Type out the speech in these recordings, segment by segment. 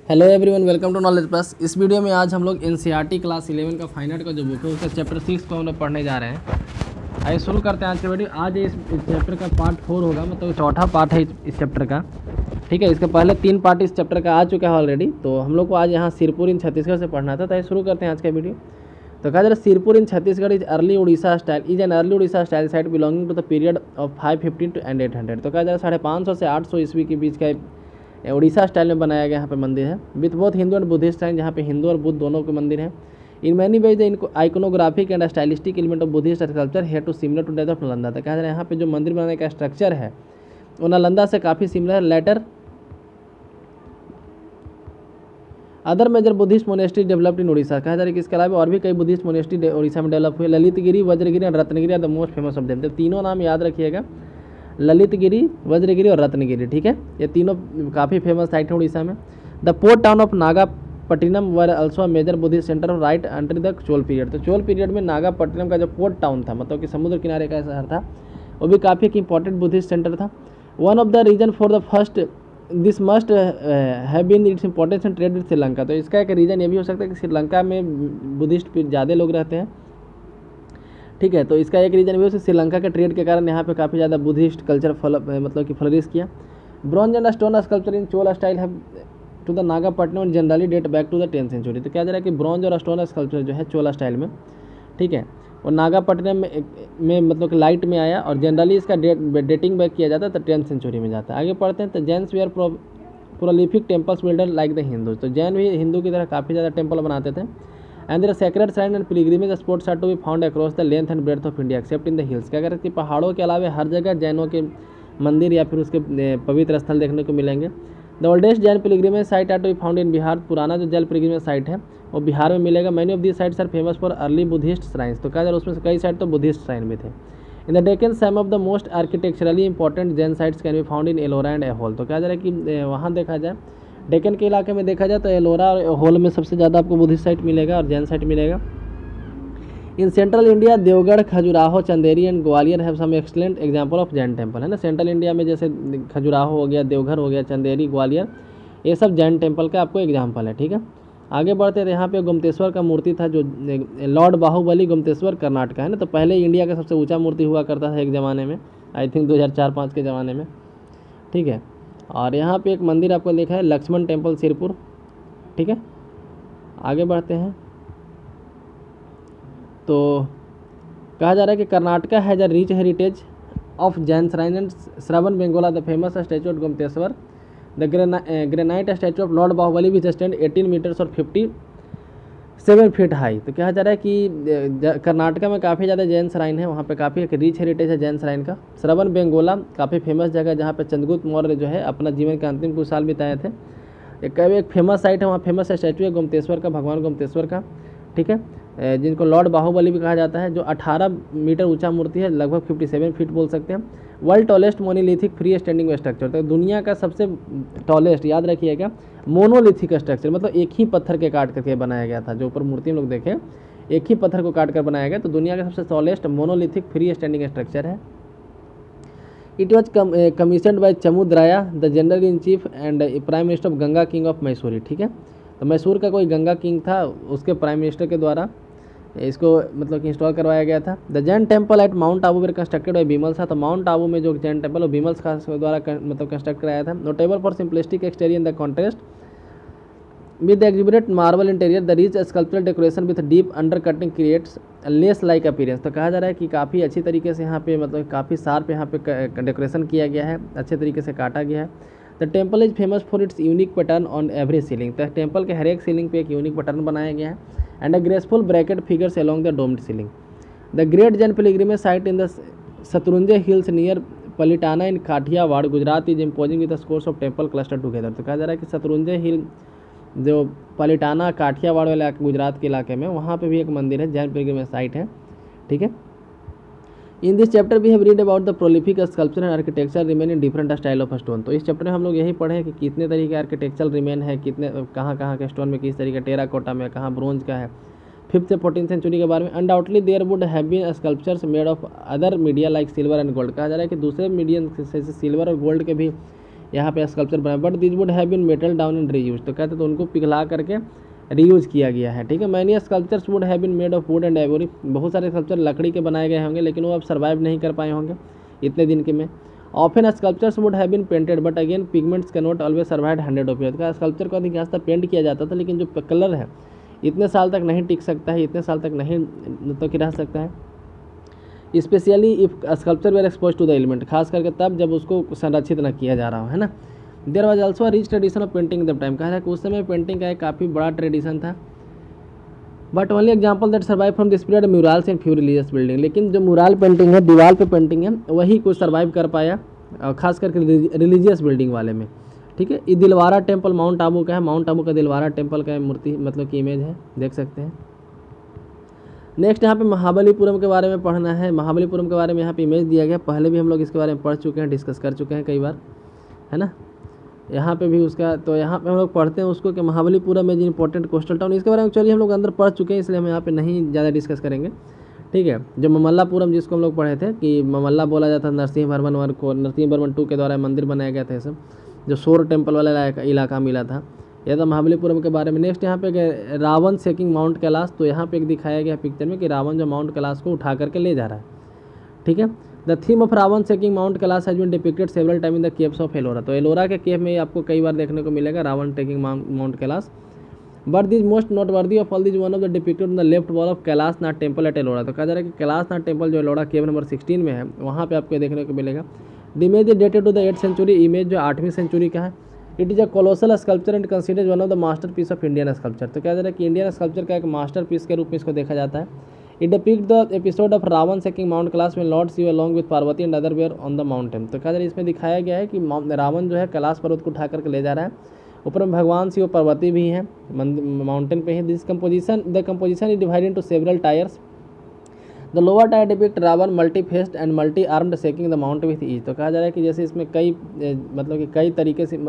Hello everyone, welcome to knowledge plus. इस video में आज हम लोग एनसीईआरटी क्लास 11 का फाइन आर्ट का जो बुक है उसका चैप्टर 6 को हम लोग पढ़ने जा रहे हैं। आइए शुरू करते हैं आज का वीडियो। आज इस चैप्टर का पार्ट 4 होगा, मतलब चौथा पार्ट है इस चैप्टर का। ठीक है, इसके पहले 3 पार्ट इस चैप्टर का आ चुका है ऑलरेडी। तो हम लोग को आज यहाँ सिरपुर इन छत्तीसगढ़ से पढ़ना था। तो आइए शुरू करते हैं आज का वीडियो। तो कहा जा रहा है Sirpur in Chhattisgarh is early Orissa style is an early Orissa style site belonging to the period of 550 and 800। तो कहा जा रहा है 550 से 800 ईस्वी के बीच का उड़ीसा स्टाइल में बनाया गया यहाँ पे मंदिर है, with both Hindu and Buddhist style, जहाँ पे हिंदू और बुद्ध दोनों के मंदिर हैं। In many ways the iconographic and stylistic element of Buddhist sculpture है too similar to that of Nalanda. तो कहा जा रहा है यहाँ पे जो मंदिर बनाने का स्ट्रक्चर है वो नालंदा से काफ़ी सिमिलर है। Later other major Buddhist monastery developed in Orissa. कहा जा रहा है कि इसके अलावा और भी कई बुद्धिस्ट मोनेस्ट्री उड़ीसा में डेवलप हुए। ललितगिरी, वज्रगिरी और Ratnagiri are the most famous of them. तो तीनों नाम याद रखिएगा, ललितगिरी, वज्रगिरी और रत्नगिरी। ठीक है, ये तीनों काफ़ी फेमस साइट है उड़ीसा में। The port town of Nagapattinam were also major Buddhist centre of right under the Chola period. तो चोल पीरियड में नागापट्टिनम का जो पोर्ट टाउन था, मतलब कि समुद्र किनारे का शहर था, वो भी काफ़ी एक इंपॉर्टेंट बुद्धिस्ट सेंटर था। One of the reason for the first this must have been its importance in trade with Sri Lanka. तो इसका एक रीज़न ये भी हो सकता है कि श्रीलंका में बुद्धिस्ट ज़्यादा लोग रहते हैं। ठीक है, तो इसका एक रीज़न भी है श्रीलंका के ट्रेड के कारण यहाँ पे काफ़ी ज़्यादा बुद्धिस्ट कल्चर मतलब कि फ्लरिश किया। Bronze and stone sculpture in Chola style है to the Nagapattinam generally date back to the 10th century. तो क्या जा रहा है कि ब्रॉन्ज और स्टोन स्कल्पचर जो है चोला स्टाइल में, ठीक है, और नागापट्टिनम में मतलब कि लाइट में आया, और जनरली इसका डेटिंग बैक किया जाता है तो 10th सेंचुरी में जाता है। आगे पढ़ते हैं। तो Jains we are prolific temples builder like the Hindus. तो जैन भी हिंदू की तरह काफ़ी ज़्यादा टेम्पल बनाते थे। And their sacred shrine and pilgrimage spots are to be found across the length and breadth of India except in the hills. क्या कहते हैं कि पहाड़ों के अलावा हर जगह जैनों के मंदिर या फिर उसके पवित्र स्थल देखने को मिलेंगे। The oldest Jain pilgrimage site are to be found in Bihar. पुराना जो जैन पिलग्रिमेज साइट है वो बिहार में मिलेगा। Many of this sites are famous for early Buddhist shrines. तो कहा जा रहा है उसमें से कई साइट तो बुद्धिस्ट श्राइन भी थे। In the Deccan some of the most architecturally important Jain sites can be found in Ellora and Aihole. तो कहा जा रहा है कि वहाँ देखा जाए डेक्कन के इलाके में देखा जाए तो एलोरा और एहोल में सबसे ज़्यादा आपको बुद्धिस्ट साइट मिलेगा और जैन साइट मिलेगा। In central India Deogarh, Khajuraho, Chanderi and Gwalior have some excellent example of Jain temple. है ना, सेंट्रल इंडिया में जैसे खजुराहो हो गया, देवघर हो गया, चंदेरी, ग्वालियर, ये सब जैन टेम्पल का आपको एग्जाम्पल है। ठीक है, आगे बढ़ते थे। यहाँ पे गुमतेश्वर का मूर्ति था जो लॉर्ड बाहुबली गुमतेश्वर कर्नाटक है ना। तो पहले इंडिया का सबसे ऊँचा मूर्ति हुआ करता था एक ज़माने में, आई थिंक 2004-5 के ज़माने में। ठीक है, और यहाँ पे एक मंदिर आपको देखा है लक्ष्मण टेम्पल सिरपुर। ठीक है, आगे बढ़ते हैं। तो कहा जा रहा है कि Karnataka has a rich heritage of Jain shrine and Shravana Belgola the famous statue of Gommateshwara. The granite statue of lord Bahubali which stand 18 metres और 57 फीट हाई। तो कहा जा रहा है कि कर्नाटका में काफ़ी ज़्यादा जैन श्राइन है, वहाँ पे काफ़ी एक रिच हेरिटेज है जैन श्राइन का। श्रवण बेंगोला काफ़ी फेमस जगह जहाँ पे चंद्रगुप्त मौर्य जो है अपना जीवन के अंतिम कुछ साल बिताए थे। एक फेमस साइट है, वहाँ फेमस स्टैचू है गुमतेश्वर का, भगवान गुमतेश्वर का। ठीक है, जिनको लॉर्ड बाहुबली भी कहा जाता है, जो 18 मीटर ऊंचा मूर्ति है, लगभग 57 फीट बोल सकते हैं। World tallest monolithic free standing structure. तो दुनिया का सबसे टॉलेस्ट, याद रखिएगा, मोनोलिथिक स्ट्रक्चर, मतलब एक ही पत्थर के काट करके बनाया गया था। जो ऊपर मूर्ति हम लोग देखें एक ही पत्थर को काट कर बनाया गया, तो दुनिया का सबसे tallest monolithic free standing structure है। It was commissioned by Chamundaraya the general in chief and prime minister of Ganga king of Mysore. ठीक है, तो मैसूर का कोई गंगा किंग था, उसके प्राइम मिनिस्टर के द्वारा इसको मतलब कि इंस्टॉल करवाया गया था। The Jain temple at mount Abu were constructed by Vimals था। तो माउंट आबू में जो जैन टेम्पल वो बीमल्स का द्वारा मतलब कंस्ट्रक्ट कराया था। Notable for simplistic exterior in the contrast with the exhibit marble interior the rich sculptural decoration with deep undercutting creates lace like appearance. तो कहा जा रहा है कि काफ़ी अच्छी तरीके से यहाँ पे मतलब काफ़ी शार्प यहाँ पे डेकोरेशन किया गया है, अच्छे तरीके से काटा गया है। The temple is famous for its unique pattern on every ceiling. तो टेम्पल के हर एक सीलिंग पे एक यूनिक पैटर्न बनाया गया है and a graceful bracket figures along the domed ceiling. The great Jain pilgrimage site in the Shatrunjaya hills near Palitana in Kathiawar Gujarat is imposing with the scores of temple cluster together. तो कहा जा रहा है कि शत्रुंजय हिल जो पलिटाना काठियावाड़ वाले गुजरात के इलाके में, वहाँ पे भी एक मंदिर है, जैन पिलग्रिमेज साइट है। ठीक है, in this chapter we have read about the prolific sculpture and architecture remain in different style of stone. तो इस चैप्टर में हम लोग यही पढ़े हैं कि कितने तरीके आर्किटेक्चर रिमेन है, कितने कहाँ कहाँ के स्टोन में किस तरीके, टेराकोटा में, कहाँ ब्रोंज का है, 5th से 14th सेंचुरी के बारे में। Undoubtedly there would have been sculptures made of other media like silver and gold. कहा जा रहा है कि दूसरे मीडियम से सिल्वर और गोल्ड के भी यहाँ पे स्कल्पचर बनाया, but this would have been मेटल डाउन एंड रीयूज, तो कहते तो उनको पिघला करके रीयूज किया गया है, ठीक है। Many sculptures would have been made of wood and ivory, बहुत सारे स्कल्पचर लकड़ी के बनाए गए होंगे, लेकिन वो अब सर्वाइव नहीं कर पाए होंगे इतने दिन के में। Often sculptures would have been painted but again pigments can not always survive 100 of year, का स्कल्पचर को अधिकांशतः पेंट किया जाता था, लेकिन जो कलर है इतने साल तक नहीं टिक सकता है, इतने साल तक नहीं तो रह सकता है, specially if sculpture were expose to the element, खास करके तब जब उसको संरक्षित न किया जा रहा हो, है ना। There was also rich tradition of painting the time, कहा है कि उस समय पेंटिंग का एक काफ़ी बड़ा ट्रेडिशन था। But only example that survive from this period murals and few religious building, लेकिन जो म्यूरल पेंटिंग है, दीवार पे पेंटिंग है, वही कुछ सर्वाइव कर पाया, खास करके रिलीजियस बिल्डिंग वाले में, ठीक है। ये दिलवारा टेम्पल माउंट आबू का है, माउंट आबू का दिलवारा टेम्पल का मूर्ति मतलब की इमेज है, देख सकते हैं। नेक्स्ट यहाँ पे महाबलीपुरम के बारे में पढ़ना है, महाबलीपुरम के बारे में यहाँ पे इमेज दिया गया, पहले भी हम लोग इसके बारे में पढ़ चुके हैं, डिस्कस कर चुके हैं कई बार, है ना। यहाँ पे भी उसका, तो यहाँ पे हम लोग पढ़ते हैं उसको कि महाबलीपुरम में जो इंपॉर्टेंट कोस्टल टाउन, इसके बारे में चलिए हम लोग अंदर पढ़ चुके हैं, इसलिए हम यहाँ पे नहीं ज़्यादा डिस्कस करेंगे, ठीक है। जो ममल्लापुरम जिसको हम लोग पढ़े थे कि ममल्ला बोला जाता है, नरसिंह वर्मन को, नरसिंह वर्मन 2 के द्वारा मंदिर बनाया गया था, ये सब जो शोर टेम्पल वाला इलाका मिला था, यह था महाबलीपुरम के बारे में। नेक्स्ट यहाँ पे रावण सेकिंग माउंट कैलाश, तो यहाँ पे एक दिखाया गया पिक्चर में कि रावण जो माउंट कैलाश को उठा करके ले जा रहा है, ठीक है। The theme of Ravana shaking mount Kailash has been depicted several time in the caves of Ellora, तो एलोरा के केव में आपको कई बार देखने को मिलेगा Ravana taking mount Kailash. But this most noteworthy of all this one of the depicted on the left wall of Kailashnath temple at Ellora, तो कहा जा रहा है कि कैलाशनाथ टेम्पल जो एलोरा केव नंबर 16 में है, वहाँ पे आपको देखने को मिलेगा। The image is dated to the 8th century, image जो 8वीं सेंचुरी का है। It is a colossal sculpture and considered one of the masterpiece of Indian sculpture, तो क्या जा रहा है कि इंडियन स्कल्पचर का एक मास्टर पीस के रूप में इसको देखा जाता है। It depict the episode of Ravana shaking mount Kailash में lord Shiva along with Parvati and other were on the mountain, तो क्या जा रहा है इसमें दिखाया गया है कि रावण जो है कैलाश पर्वत को उठा करके ले जा रहा है, ऊपर में भगवान शिव पार्वती भी हैं माउंटेन पे ही। This composition the composition is divided into several tiers, the lower tier depict Ravana multi faced and multi armed shaking the mount with ease, तो कहा जा रहा है कि जैसे इसमें कई मतलब कि कई तरीके से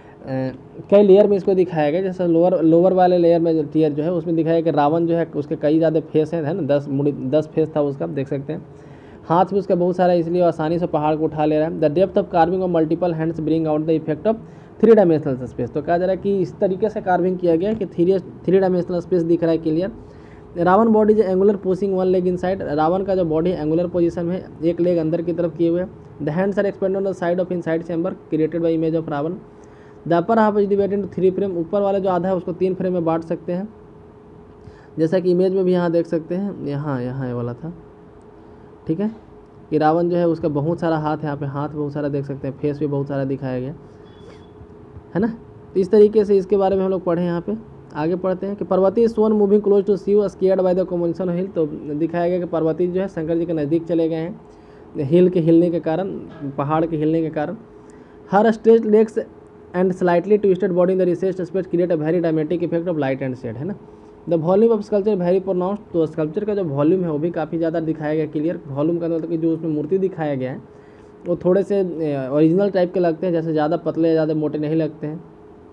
कई लेयर में इसको दिखाया गया, जैसे लोअर वाले लेयर में जो टीयर जो है उसमें दिखाया कि रावण जो है उसके कई ज़्यादा फेस है ना, 10 फेस था उसका, देख सकते हैं। हाथ भी उसका बहुत सारा, इसलिए आसानी से पहाड़ को उठा ले रहा है। The depth of carving of multiple hands bring out the effect of 3 dimensional space, तो कहा जा रहा है कि इस तरीके से कार्विंग किया गया कि 3 डायमेंशनल स्पेस दिख रहा है क्लियर। रावण बॉडी जो angular pushing 1 leg inside, Ravana का जो बॉडी एंगुलर पोजीशन में, एक लेग अंदर की तरफ किए हुए। The hands are expand on the side of inside chamber created by image of Ravana. The upper half is divided into 3 frame, ऊपर वाला जो आधा है उसको 3 फ्रेम में बांट सकते हैं, जैसा कि इमेज में भी यहाँ देख सकते हैं, यहाँ ये वाला था, ठीक है। कि रावण जो है उसका बहुत सारा हाथ है, यहाँ पे हाथ बहुत सारा देख सकते हैं, फेस भी बहुत सारा दिखाया गया है ना। तो इस तरीके से इसके बारे में हम लोग पढ़े। यहाँ पे आगे पढ़ते हैं कि Parvati shown moving close to Shiva scared by the combination hill, तो दिखाया गया कि पार्वती जो है शंकर जी के नज़दीक चले गए हैं हिल के हिलने के कारण, पहाड़ के हिलने के कारण। Her stretch legs and slightly twisted body in the recessed space create a very dramatic effect of light and shade, है ना। The volume of sculpture very pronounced, तो स्कल्पचर का जो वॉल्यूम है वो भी काफ़ी ज़्यादा दिखाया गया क्लियर। वॉल्यूम का मतलब कि जो उसमें मूर्ति दिखाया गया है वो थोड़े से ओरिजिनल टाइप के लगते हैं, जैसे ज़्यादा पतले ज़्यादा मोटे नहीं लगते हैं।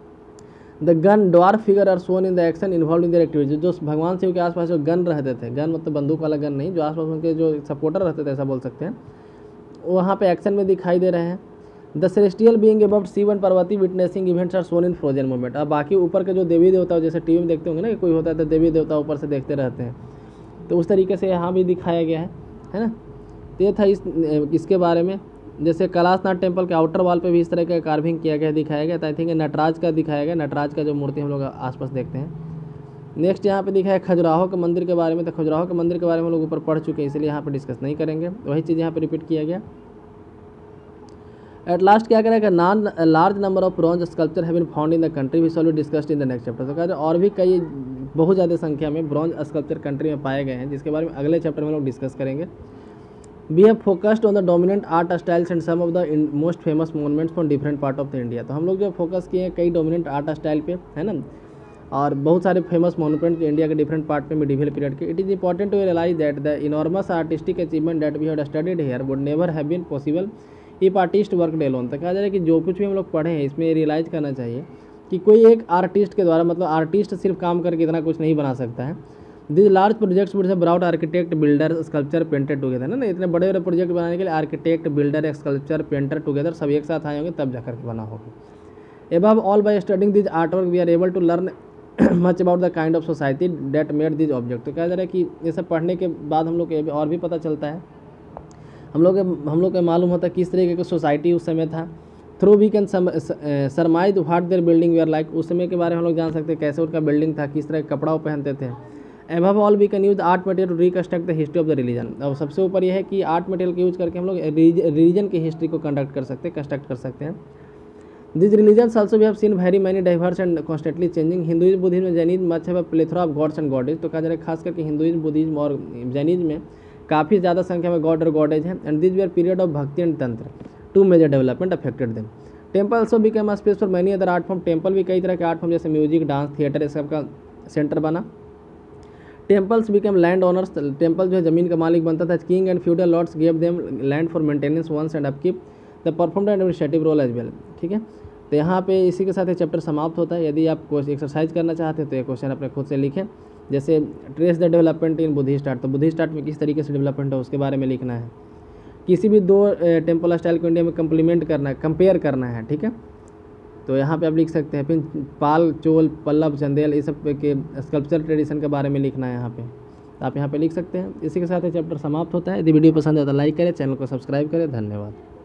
The gana dwarf figure are shown in the action involve in their activities, जो भगवान शिव के आसपास जो गन रहते थे, गन मतलब बंदूक वाला गन नहीं, जो आसपास उनके जो सपोर्टर रहते थे ऐसा बोल सकते हैं, वहाँ पे एक्शन में दिखाई दे रहे हैं। The celestial being above Shiva and Parvati witnessing events are shown in frozen moment, अब बाकी ऊपर के जो देवी देवता जैसे टीवी में देखते होंगे ना कि कोई होता है तो देवी देवता ऊपर से देखते रहते हैं, तो उस तरीके से यहाँ भी दिखाया गया है ना। तो ये था इसके बारे में। जैसे कैलाशनाथ टेम्पल के आउटर वॉल पे भी इस तरह का कार्विंग किया गया दिखाया गया, तो आई थिंक नटराज का दिखाया गया, नटराज का जो मूर्ति हम लोग आसपास देखते हैं। नेक्स्ट यहाँ पे दिखाया खजुराहो के मंदिर के बारे में, तो खजुराहो के मंदिर के बारे में हम लोग ऊपर पढ़ चुके हैं, इसलिए यहाँ पे डिस्कस नहीं करेंगे, वही चीज़ यहाँ पे रिपीट किया गया। एट लास्ट क्या करेगा, large number of bronze sculpture have been found in the country which already discussed in the next chapter, तो कहते हैं और भी कई बहुत ज़्यादा संख्या में ब्रॉन्ज स्कल्पचर कंट्री में पाए गए हैं, जिसके बारे में अगले चैप्टर में लोग डिस्कस करेंगे। We have focused on the dominant art styles and some of the most famous monuments from different part of the India, तो हम लोग जो फोकस किए हैं कई डोमिनेंट आर्ट स्टाइल पे, है ना, और बहुत सारे फेमस मोनूमेंट इंडिया के डिफरेंट पार्ट में मिडिवल पीरियड के। It is important to realise that the enormous artistic achievement that we have studied here would never have been possible if artist work alone, तो कहा जा रहा है कि जो कुछ भी हम लोग पढ़े हैं इसमें रियलाइज़ करना चाहिए कि कोई एक आर्टिस्ट के द्वारा, मतलब आर्टिस्ट सिर्फ काम करके इतना कुछ नहीं बना सकता है, this large projects would have brought architect builder sculpture painter together ना, इतने बड़े बड़े प्रोजेक्ट बनाने के लिए architect builder sculpture painter together सब एक साथ आए होंगे तब जाकर के बना होगा। Above all by studying this art work we are able to learn much about the kind of society that made this object. तो कहा जा रहा है कि ये सब पढ़ने के बाद हम लोग को और भी पता चलता है, हम लोग को मालूम होता है किस तरीके की सोसाइटी उस समय था। Through we can surmise what their building we are like, उस समय के बारे में हम लोग जान सकते हैं कैसे उनका बिल्डिंग था, किस तरह के कपड़ा वो पहनते थे। Above all we can use art material to reconstruct the history of the religion. और सबसे ऊपर यह है कि आर्ट मटेरियल का यूज करके हम लोग रिलीजन की हिस्ट्री को कंस्ट्रक्ट कर सकते हैं। This religions also we have seen very many diverse and constantly changing. Hinduism, Buddhism, Jainism much have a plethora of gods and goddesses. तो कहा जा रहा है खास करके हिंदुइज्म, बुद्धिज्म और जैनिज्म में काफ़ी ज़्यादा संख्या में गॉड और गॉडेज हैं। And this we are period of bhakti and tantra, two major development affected them. Temple also become a space for many other art form. Temple भी कई तरह के आर्ट फॉर्म जैसे म्यूजिक, डांस, थिएटर, इस सब का सेंटर बना। Temples become land owners, temple जो है ज़मीन का मालिक बनता था। King and feudal lords give them land for maintenance once and upkeep the performed administrative role as well. ठीक है, तो यहाँ पे इसी के साथ ये चैप्टर समाप्त होता है। यदि आप कोई एक्सरसाइज करना चाहते हैं तो ये क्वेश्चन अपने खुद से लिखें, जैसे trace the development in Buddhist art, तो बुद्धिस्ट आर्ट में किस तरीके से डेवलपमेंट है उसके बारे में लिखना है। किसी भी दो टेम्पल स्टाइल को इंडिया में कंप्लीमेंट करना है, कंपेयर करना है। ठीक है, तो यहाँ पे आप लिख सकते हैं। फिर पाल, चोल, पल्लव, चंदेल, इस सब के स्कल्पचर ट्रेडिशन के बारे में लिखना है यहाँ पे, तो आप यहाँ पे लिख सकते हैं। इसी के साथ ये चैप्टर समाप्त होता है। यदि वीडियो पसंद है तो लाइक करें, चैनल को सब्सक्राइब करें। धन्यवाद।